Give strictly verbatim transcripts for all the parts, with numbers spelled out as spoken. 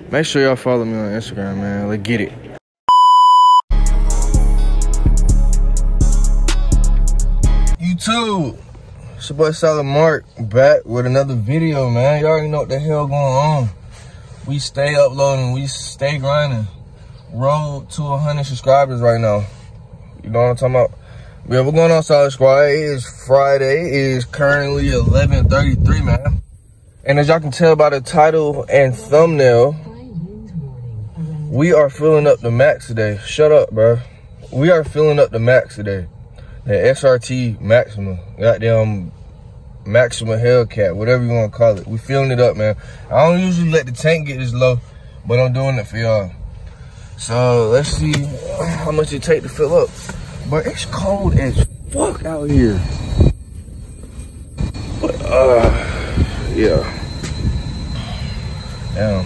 Make sure y'all follow me on Instagram, man. Let's get it. YouTube, it's your boy Solid Mark back with another video, man. Y'all already know what the hell going on. We stay uploading, we stay grinding. Road to one hundred subscribers right now. You know what I'm talking about? Yeah, we're going on Solid Squad. It is Friday. It is currently eleven thirty-three, man. And as y'all can tell by the title and thumbnail, we are filling up the max today. Shut up, bro. We are filling up the max today. The S R T Maxima. Goddamn Maxima Hellcat, whatever you want to call it. We filling it up, man. I don't usually let the tank get this low, but I'm doing it for y'all. So let's see how much it take to fill up. But it's cold as fuck out here. But, uh, yeah. Damn.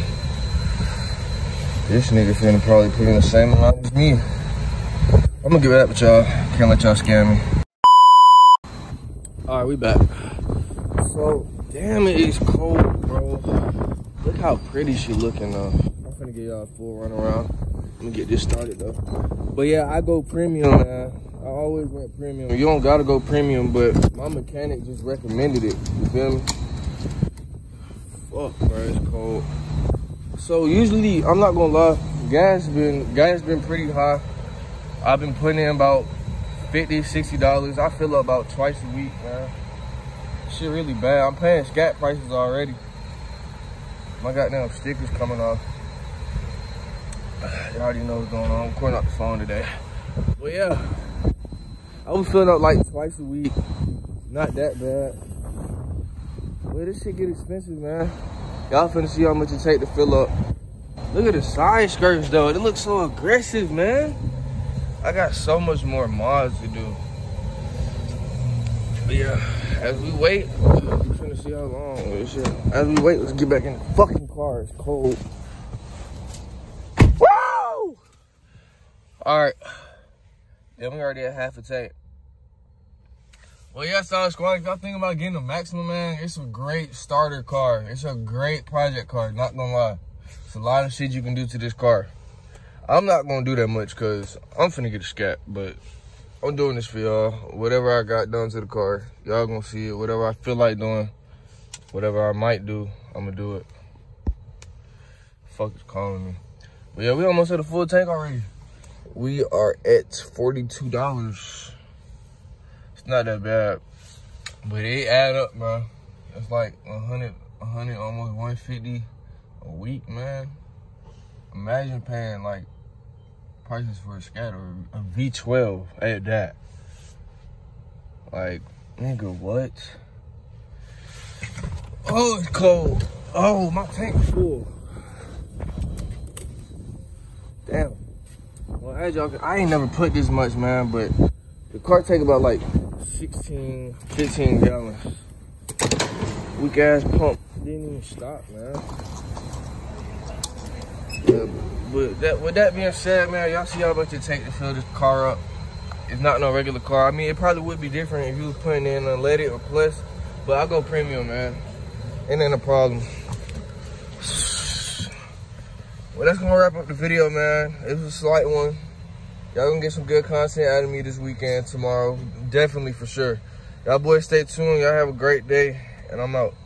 This nigga finna probably put in the same amount as me. I'm gonna give it up with y'all. Can't let y'all scam me. All right, we back. So, damn, it is cold, bro. Look how pretty she looking, though. I'm finna give y'all a full run around. Let me get this started, though. But yeah, I go premium, man. I always went premium. You don't gotta go premium, but my mechanic just recommended it. You feel me? Fuck, bro, it's cold. So usually, I'm not gonna lie, gas been gas been pretty high. I've been putting in about fifty, sixty dollars. I fill up about twice a week, man. Shit really bad. I'm paying scat prices already. My goddamn stickers coming off. You already know what's going on. I'm recording off the phone today. Well, yeah. I was filling up like twice a week. Not that bad. Well, this shit get expensive, man. Y'all finna see how much it take to fill up. Look at the side skirts, though. It looks so aggressive, man. I got so much more mods to do. But yeah, as we wait, we're finna see how long this shit. As we wait, let's get back in the fucking car. It's cold. Woo! Alright. Then we already at half a tank. Well, yeah, Solid Squad, if y'all think about getting a Maxima, man, it's a great starter car. It's a great project car, not gonna lie. It's a lot of shit you can do to this car. I'm not gonna do that much because I'm finna get a scat, but I'm doing this for y'all. Whatever I got done to the car, y'all gonna see it. Whatever I feel like doing, whatever I might do, I'm gonna do it. Fuck is calling me. But yeah, we almost at a full tank already. We are at forty-two dollars. It's not that bad, but it add up, man. It's like one hundred, one hundred, almost one fifty a week, man. Imagine paying like prices for a scat or a V twelve at that. Like, nigga, what? Oh, it's cold. Oh, my tank's full. Damn. Well, as y'all, I ain't never put this much, man, but the car take about like sixteen, fifteen gallons. Weak ass pump didn't even stop, man. Yeah, but that, with that being said, man, y'all see how much it take to fill this car up. It's not no regular car. I mean, it probably would be different if you was putting in unleaded or plus, but I go premium, man. Ain't ain't a problem. Well, that's gonna wrap up the video, man. It was a slight one. Y'all gonna get some good content out of me this weekend, tomorrow. Definitely, for sure. Y'all boys stay tuned. Y'all have a great day, and I'm out.